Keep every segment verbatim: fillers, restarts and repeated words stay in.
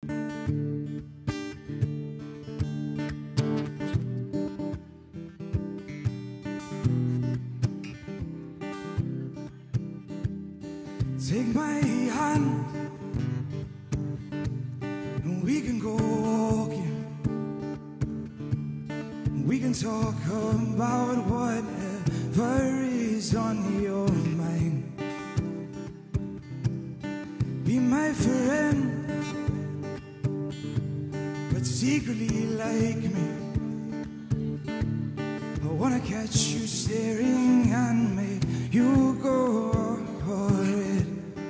Take my hand and we can go walking. We can talk about whatever is on your mind. Be my friend, but secretly like me. I wanna catch you staring and make you go for it.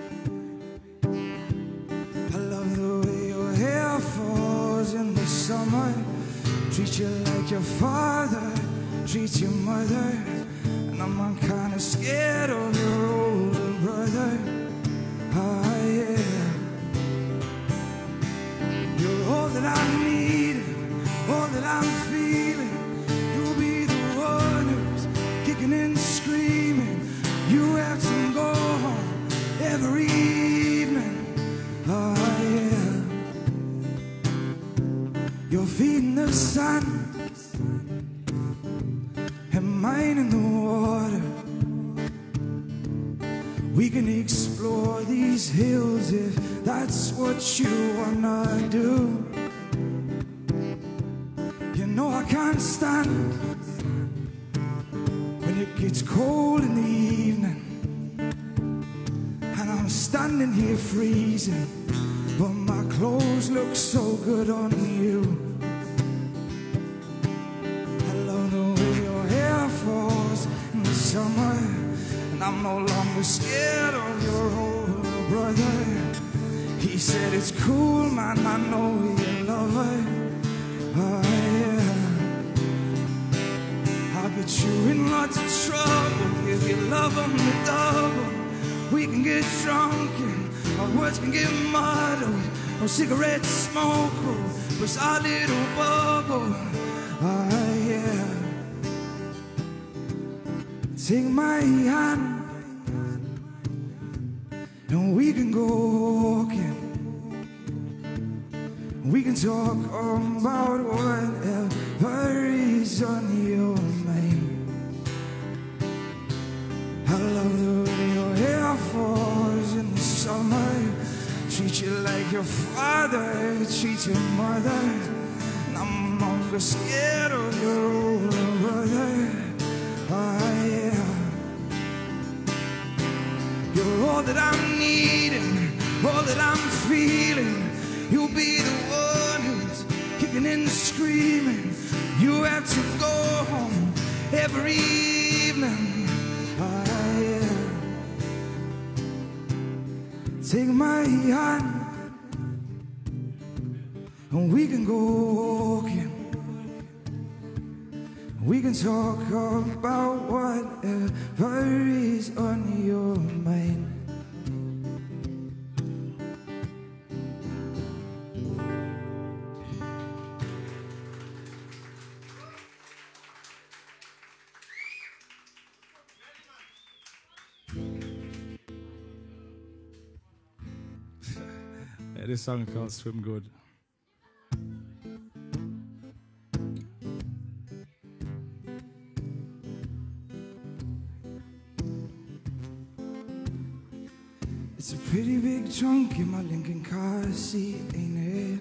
I love the way your hair falls in the summer. Treat you like your father, treat your mother. And I'm, I'm kinda scared of your older brother. Ah, yeah. You're all that I need, all that I'm feeling. You'll be the one who's kicking and screaming. You have to go home every evening. Ah, yeah. You're feeding the sun and mine in the water. We can explore these hills if that's what you wanna do. You know I can't stand when it gets cold in the evening and I'm standing here freezing, but my clothes look so good on you. I love the way your hair falls in the summer, and I'm no longer scared of your older brother. He said it's cool, man, I know you love her. Oh yeah. I'll get you in lots of trouble if you love him the double. We can get drunk and our words can get muddled. No cigarette smoke will burst our little bubble. Oh yeah. Take my hand and we can go walking. We can talk about whatever is on your mind. I love the way your hair falls in the summer. Treat you like your father, treat your mother. And I'm no longer scared of your older brother. Oh yeah. You're all that I'm needing, all that I'm feeling. You'll be the one who's kicking and screaming. You have to go home every evening. Oh yeah. Take my hand and we can go walking. We can talk about whatever is on your mind. Yeah, this song called Swim Good. It's a pretty big trunk in my Lincoln car seat, ain't it?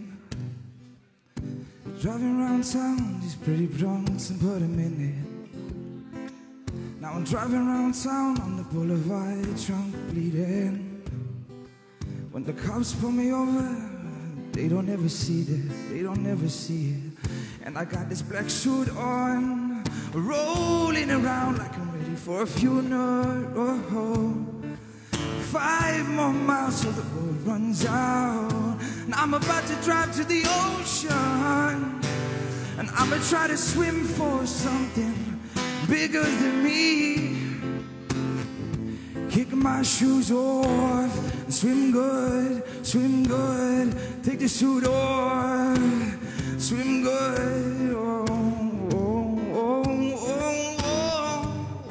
Driving around town, these pretty drunks and put them in it. Now I'm driving around town on the boulevard, trunk bleeding. When the cops pull me over, they don't ever see that, they don't ever see it. And I got this black suit on, rolling around like I'm ready for a funeral. Oh, five more miles till the road runs out. And I'm about to drive to the ocean, and I'ma try to swim for something bigger than me. Kick my shoes off and swim good, swim good. Take the suit off, swim good. Oh, oh, oh,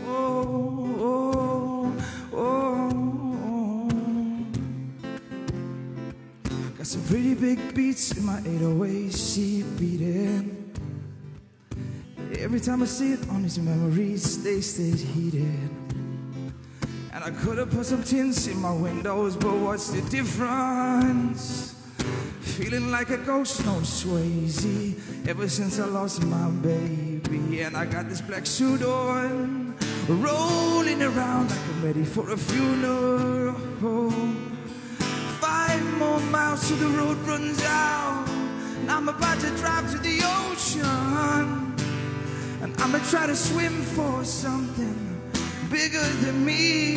oh, oh, oh, oh. Got some pretty big beats in my eight oh eight, sheep beating. Every time I see it on these memories, they stay heated. And I could have put some tints in my windows, but what's the difference? Feeling like a ghost, no Swayze, ever since I lost my baby. And I got this black suit on, rolling around like I'm ready for a funeral. Five more miles till the road runs out, and I'm about to drive to the ocean. And I'ma try to swim for something bigger than me.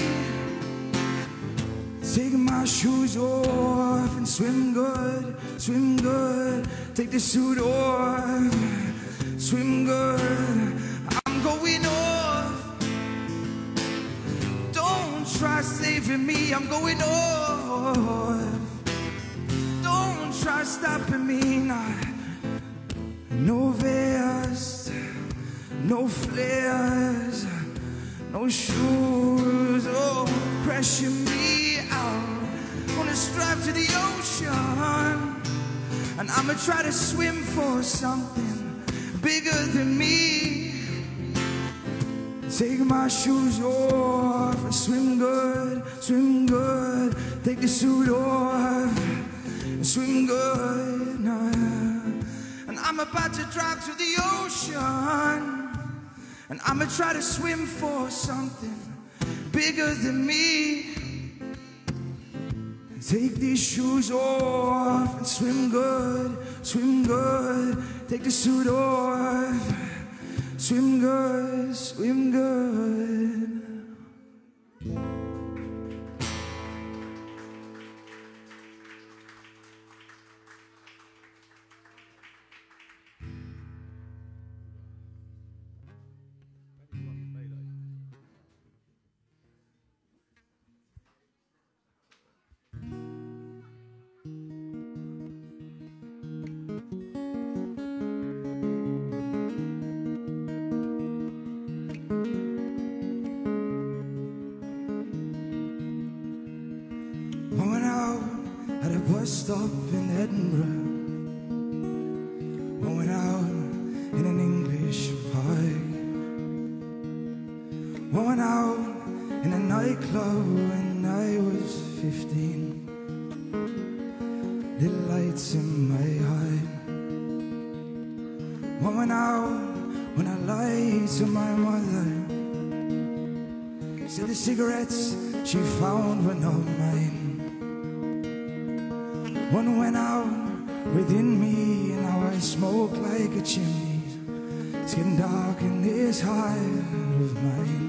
Take my shoes off and swim good, swim good. Take the suit off, swim good. I'm going off. Don't try saving me, I'm going off. Don't try stopping me, nah. No vest, no flares, no shoes, oh, crashing me out. Gonna strive to the ocean, and I'ma try to swim for something bigger than me. Take my shoes off and swim good, swim good. Take the suit off and swim good, nah. And I'm about to drive to the ocean, and I'ma try to swim for something bigger than me. Take these shoes off and swim good, swim good. Take the suit off, swim good, swim good. Bus stop in Edinburgh, going out in an English park, going out in a nightclub when I was fifteen. Little lights in my heart, going out when I lied to my mother. Said the cigarettes she found were not mine. One went out within me, and now I smoke like a chimney. It's getting dark in this heart of mine.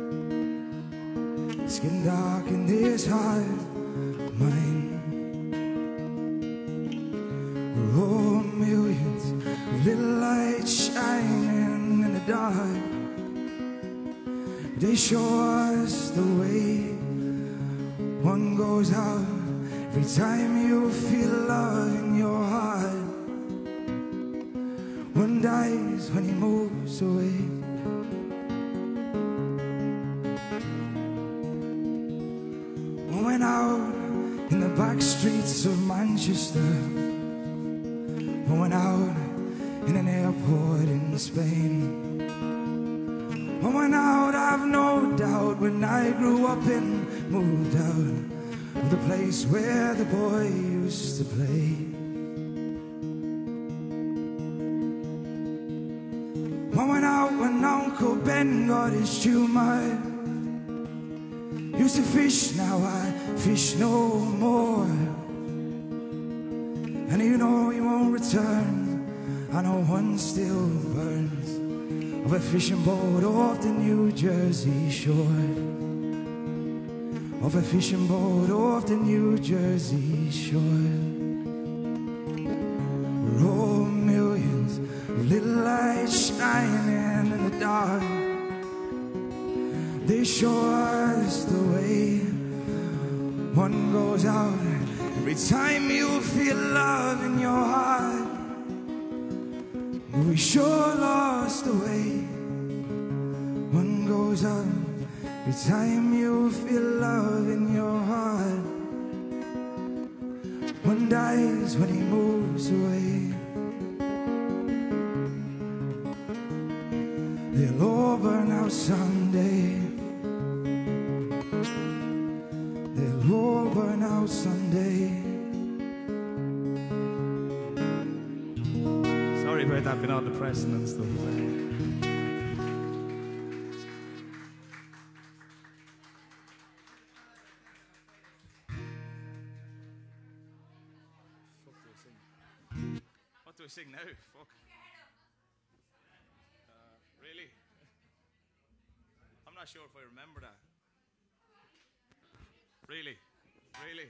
It's getting dark in this heart of mine. Oh, millions of little lights shining in the dark. They show us the way. One goes out every time you feel love in your heart. One dies when he moves away. One went out in the back streets of Manchester. One went out in an airport in Spain. One went out, I've no doubt, when I grew up and moved out of the place where the boy used to play. One went out when Uncle Ben got his tumor. Used to fish, now I fish no more. And you know he won't return. I know one still burns of a fishing boat off the New Jersey shore. Of a fishing boat off the New Jersey shore. Oh, millions of little lights shining in the dark. They show us the way. One goes out every time you feel love in your heart. We sure lost the way. One goes out every time you feel love in your heart. One dies when he moves away. They'll all burn out someday. They'll all burn out someday. Sorry about that being all depressing and stuff. What do I sing now? Fuck. Uh, really? I'm not sure if I remember that. Really? Really?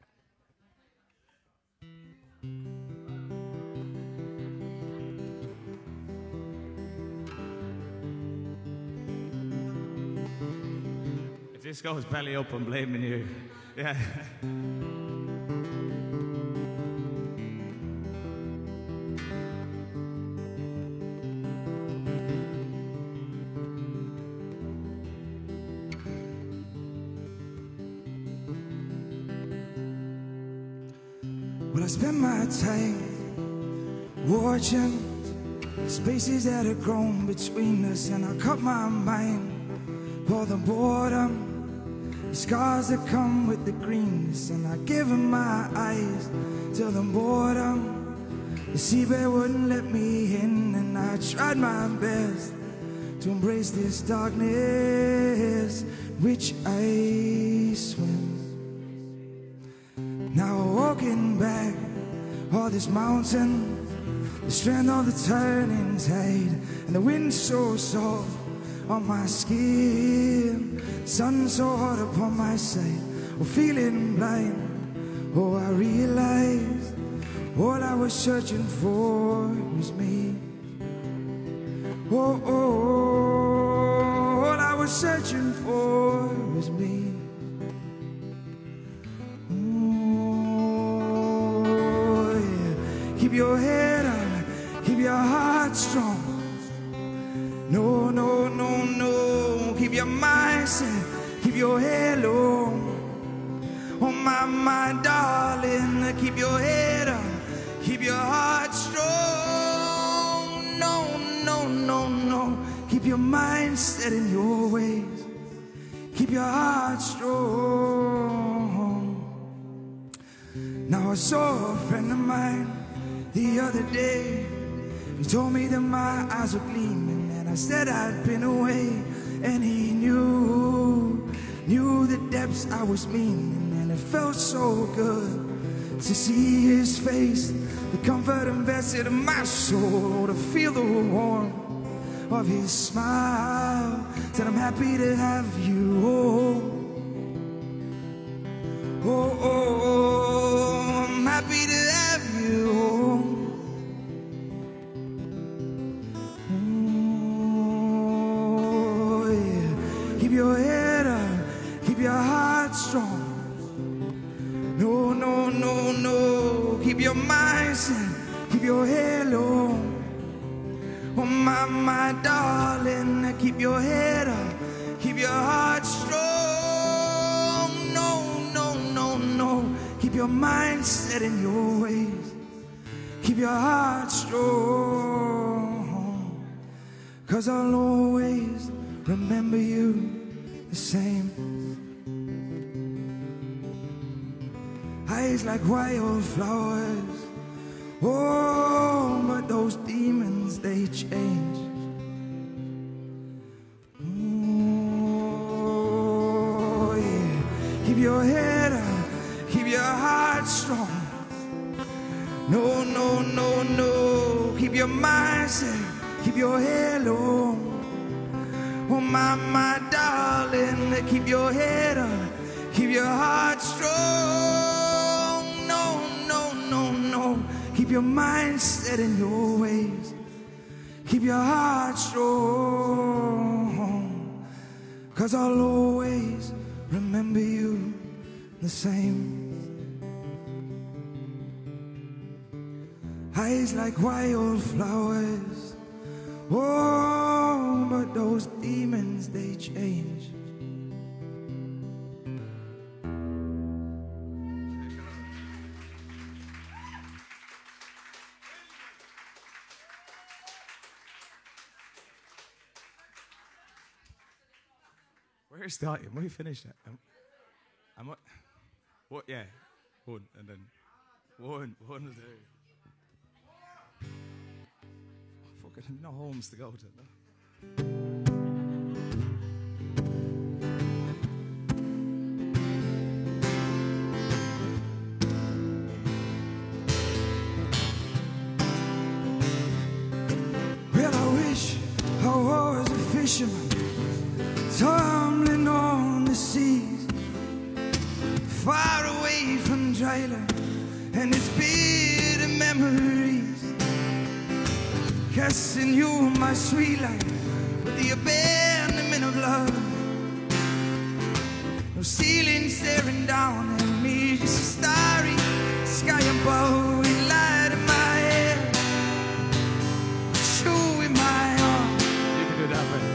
If this goes belly up, I'm blaming you. Yeah. Well, I spend my time watching spaces that have grown between us, and I cut my mind for the boredom, the scars that come with the greenness, and I give them my eyes to the boredom. The seabed wouldn't let me in, and I tried my best to embrace this darkness which I swim. Now walking back all this mountain, the strength of the turning tide, and the wind so soft on my skin, sun so hot upon my side. Oh, feeling blind, oh, I realized all I was searching for was me. Oh, oh, oh, all I was searching for was me. Keep your head up, keep your heart strong. No, no, no, no. Keep your mind set, keep your head low. Oh, my, my darling, keep your head up, keep your heart strong. No, no, no, no. Keep your mind set in your ways. Keep your heart strong. Now I saw a friend of mine the other day. He told me that my eyes were gleaming, and I said I'd been away, and he knew, knew the depths I was meaning, and it felt so good to see his face, the comfort invested in my soul, to feel the warmth of his smile. Said I'm happy to have you. Oh, oh, oh, oh, I'm happy to have you. Oh, yeah. Keep your head up, keep your heart strong. No, no, no, no. Keep your mind set, keep your head low. Oh, my, my darling, keep your head up, keep your heart strong. No, no, no, no. Keep your mind set in your ways. Keep your heart strong. 'Cause I'll always remember you the same. Eyes like wildflowers. Oh, but those demons, they change. Oh, yeah. Keep your head up, keep your heart strong. No, no, no, no. Keep your mind set, keep your head low. Oh, my, my darling, keep your head up, keep your heart strong. No, no, no, no. Keep your mind set in your ways. Keep your heart strong. 'Cause I'll always remember you the same. Eyes like wildflowers. Oh, but those demons, they change. We're starting. We finished that. Um, am I? What? Yeah. One and then one, one, two. Fucking no homes to go to. No? Well, I wish I was a fisherman, tumbling on the seas, far away from dry land and its bitter memories. Casting you, my sweet life, with the abandonment of love. No ceiling staring down at me, just a starry sky above. We light in my head, with you in my arms. You can do that, man.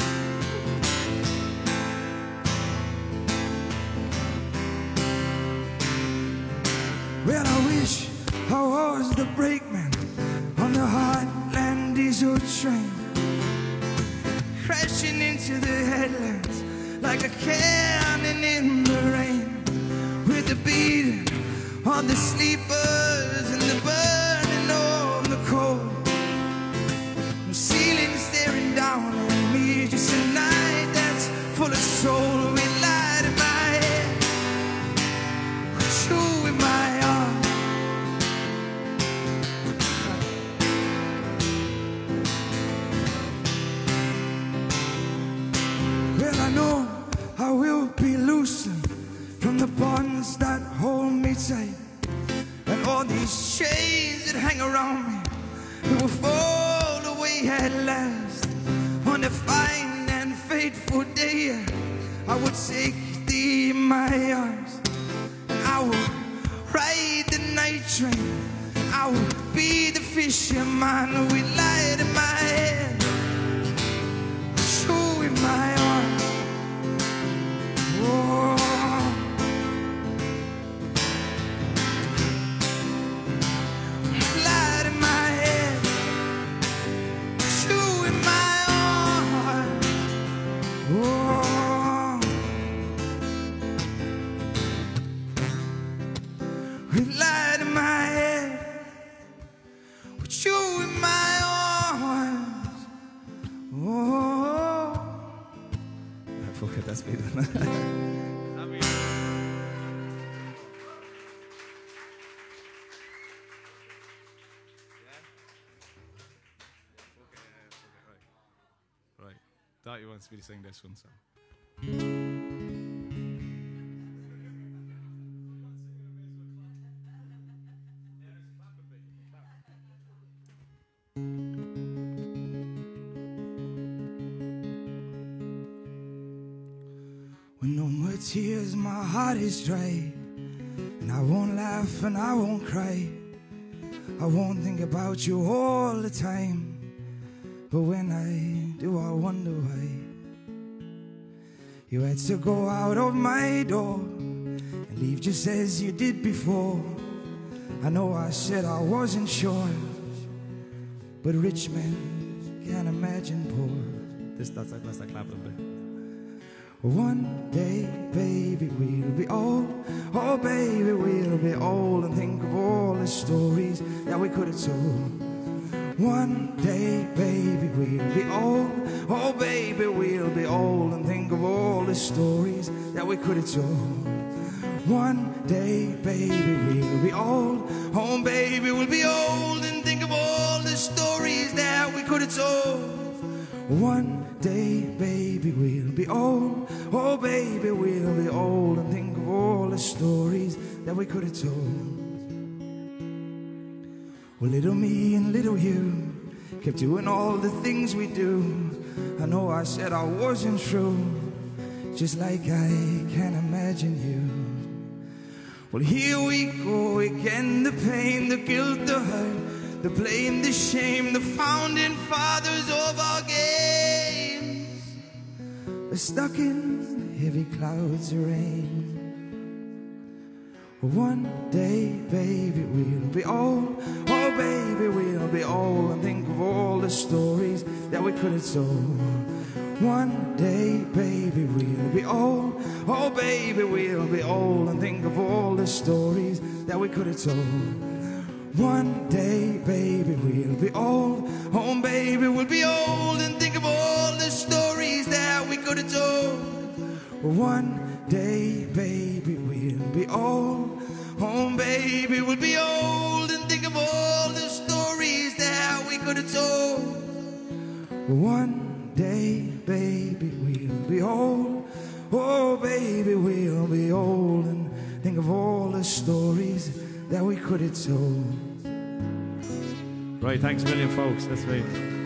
Well, I wish I was the brakeman on the Heartland diesel train, crashing into the headlands like a cannon in the rain, with the beating of the sleepers and the burning of the coal. No ceiling staring down at me, just a night that's full of soul. We light in my head, with you in my arms. Well, I know I will be loosened from the bonds that hold me tight, and all these chains that hang around me, they will fall away at last. On a fine and fateful day, I will take thee in my arms, and I will ride the night train. I will be the fisherman. We light in my head, with you in my arms. Oh. Light in my head, with you in my arms. Oh. We light in my head, with you in my arms. Oh. Fuck it, that's me done. Right. Dottie wants me to sing this one, so. When no more tears, my heart is dry, and I won't laugh and I won't cry. I won't think about you all the time, but when I do, I wonder why you had to go out of my door and leave just as you did before. I know I said I wasn't sure, but rich men can't imagine poor. This, that's like, that's like clapping a bit. One day, baby, we'll be old. Oh, baby, we'll be old, and think of all the stories that we could have told. One day, baby, we'll be old. Oh, baby, we'll be old, and think of all the stories that we could have told. One day, baby, we'll be old. Oh, baby, we'll be old, and think of all the stories that we could have told. One day, baby, we'll be old. Oh, baby, we'll be old, and think of all the stories that we could have told. Well, little me and little you kept doing all the things we do. I know I said I wasn't true, just like I can't imagine you. Well, here we go again, the pain, the guilt, the hurt, the blame, the shame, the founding fathers of our games are stuck in heavy clouds of rain. One day, baby, we'll be old. Oh, baby, we'll be old, and think of all the stories that we could have told. One day, baby, we'll be old. Oh, baby, we'll be old, and think of all the stories that we could have told. One day, baby, we'll be old. Oh, baby, we'll be old, and think of all the stories that we could have told. One day, baby, we'll be old. Oh, baby, we'll be old, and think of all the stories that we could have told. One day, baby, we'll be old. Oh, baby, we'll be old, and think of all the stories that we could have told. Right, thanks a million, folks. That's me.